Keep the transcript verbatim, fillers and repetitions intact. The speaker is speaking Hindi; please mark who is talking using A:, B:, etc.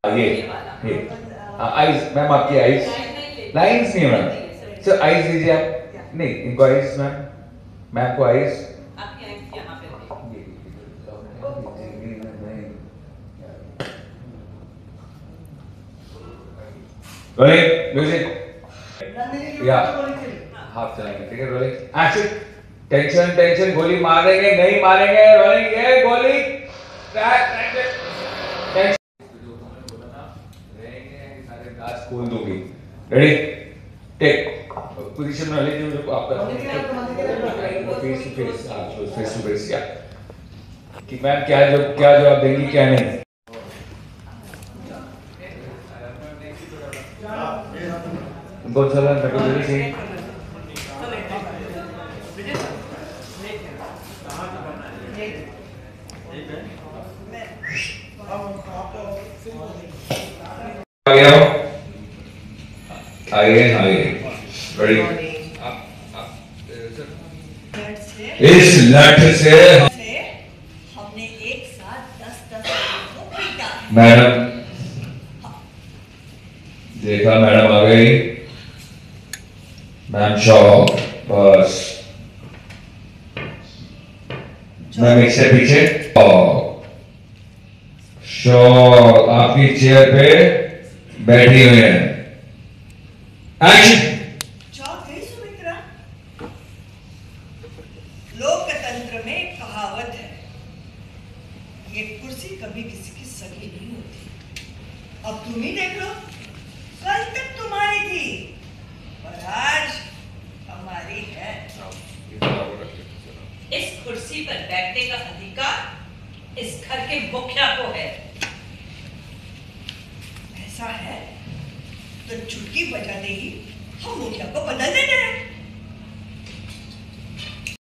A: ये ये आइज मैम, आपकी आइज लाइंस नहीं है मैम। सर आइज दीजिए आप, नहीं इनको आइज मैम, मैम को आइज।
B: आपकी आइज यहाँ पे
A: रोलिंग म्यूजिक या हाफ चलाएंगे, ठीक है। Rolling action. टेंशन टेंशन, गोली मारेंगे नहीं मारेंगे। रोलिंग ये गोली टेंशन खोल दूंगी। रेडी टेक पोजीशन में ले जो आपका face to face, face to face या कि मैम क्या जो क्या जवाब देंगी क्या नहीं। उनको चला मेरे से आगे आओ, आगे आगे रेडी। इस लठ से
B: हमने एक साथ दस दस लोगों को पीटा।
A: मैडम देखा, मैडम आ गई। मैम शॉक बस, मैम एक से पीछे शॉक, आपकी चेयर पे बैठी हुई है। एक्शन।
B: चौक गई सुमित्रा। लोकतंत्र में एक कहावत है, ये कुर्सी कभी किसी की सगी नहीं होती। अब तुम ही देख लो, कल तक तुम्हारी थी और आज हमारी है। इस कुर्सी पर बैठने का अधिकार इस घर के मुखिया को है। ऐसा है तो चुटकी बजाते ही हम मुखिया को बदल देंगे।